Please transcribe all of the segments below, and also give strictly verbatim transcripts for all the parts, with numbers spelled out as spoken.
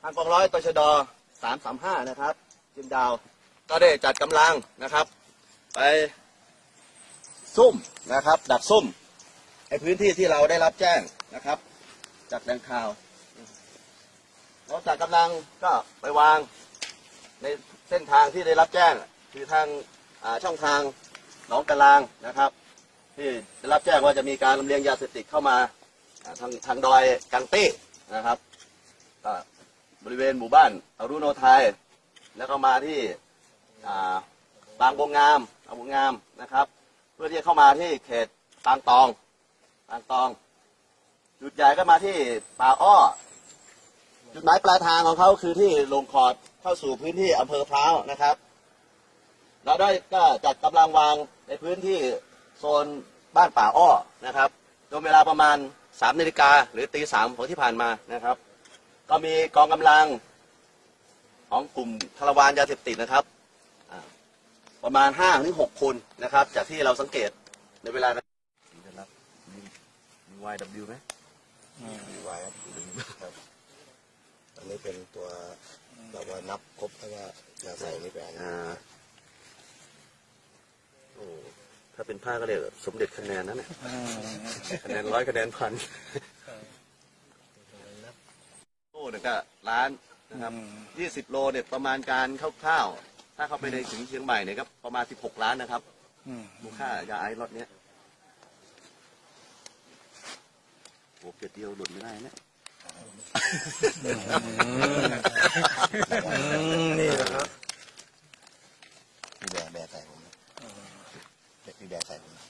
ทางกองร้อยตชดสามสามห้านะครับจิมดาวก็ได้จัดกำลังนะครับไปซุ่มนะครับดักซุ่มในพื้นที่ที่เราได้รับแจ้งนะครับจากแหล่งข่าวเราจัดกำลังก็ไปวางในเส้นทางที่ได้รับแจ้งคือทางช่องทางหนองกะลางนะครับที่ได้รับแจ้งว่าจะมีการลำเลียงยาเสพติดเข้ามาทางทางดอยกังตี้นะครับบริเวณหมู่บ้านอรุโนไทยแล้วก็มาที่บางบงงามบางบงงามนะครับเพื่อที่จะเข้ามาที่เขตปางตองปางตองจุดใหญ่ก็มาที่ป่าอ้อจุดหมายปลายทางของเขาคือที่ลงขอดเข้าสู่พื้นที่อำเภอพร้าวนะครับเราได้ก็จัดกำลังวางในพื้นที่โซนบ้านป่าอ้อนะครับโดยเวลาประมาณสามนาฬิกาหรือตีสามของที่ผ่านมานะครับก็มีกองกำลังของกลุ่มคาราวานยาเสพติดนะครับประมาณห้าถึงหกคนนะครับจากที่เราสังเกตในเวลานั้นมี วาย ดับเบิลยู ไหมมี วาย ครับอันนี้เป็นตัวเราว่านับครบเพราะว่าเราใส่ไม่แปลงโอ้ถ้าเป็นผ้าก็เรียกสมเด็จคะแนนนั่นแหละคะแนนร้อยคะแนนพันโอ้เนี่ยก็ร้านนะครับยี่สิบโลเนี่ยประมาณการคร่าวๆถ้าเข้าไปในถึงเชียงใหม่เนี่ยก็ประมาณสิบหกล้านนะครับมูลค่ายาไอซ์ล็อตเนี้ยโอ้เกียรติเดียวหลุดไม่ได้เนี่ยนี่นะครับพี่แบร์แบร์ใส่ผมเด็กพี่แบร์ใส่ผม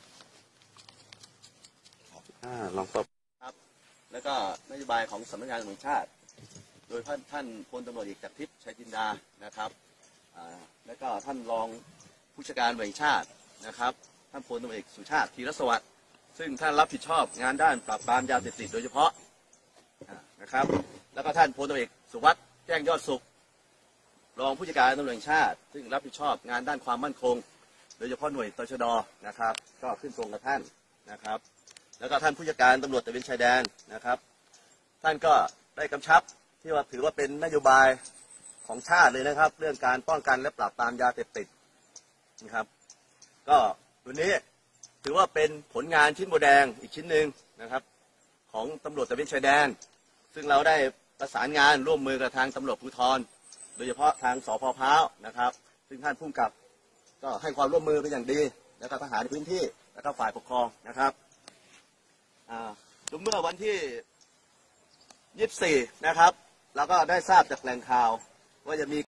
อ่าลองตบครับแล้วก็นโยบายของสำนักงานตำรวจแห่งชาติโดยท่านท่านพลตำรวจเอกจากทิพย์ชัยจินดานะครับอ่าแล้วก็ท่านรองผู้จัดการตำรวจแห่งชาตินะครับท่านพลตำรวจเอกสุชาติธีรสวัสดิ์ซึ่งท่านรับผิดชอบงานด้านปราบปรามยาเสพติดโดยเฉพาะนะครับแล้วก็ท่านพลตำรวจเอกสุวัสดิ์แจ้งยอดสุขรองผู้จัดการตำรวจแห่งชาติซึ่งรับผิดชอบงานด้านความมั่นคงโดยเฉพาะหน่วยตชดนะครับก็ขึ้นตรงกับท่านนะครับแล้วก็ท่านผู้จัดการตำรวจตระเวนชายแดนนะครับท่านก็ได้กำชับที่ว่าถือว่าเป็นนโยบายของชาติเลยนะครับเรื่องการป้องกันและปราบปรามยาเสพติดนะครับก็วันนี้ถือว่าเป็นผลงานชิ้นโบแดงอีกชิ้นหนึ่งนะครับของตำรวจตระเวนชายแดนซึ่งเราได้ประสานงานร่วมมือกับทางตำรวจภูธรโดยเฉพาะทางสภ.พร้าวนะครับซึ่งท่านผู้กำกับก็ให้ความร่วมมือเป็นอย่างดีแล้วก็ทหารในพื้นที่แล้วก็ฝ่ายปกครองนะครับอ่าเมื่อวันที่ยี่สิบสี่นะครับเราก็ได้ทราบจากแหล่งข่าวว่าจะมี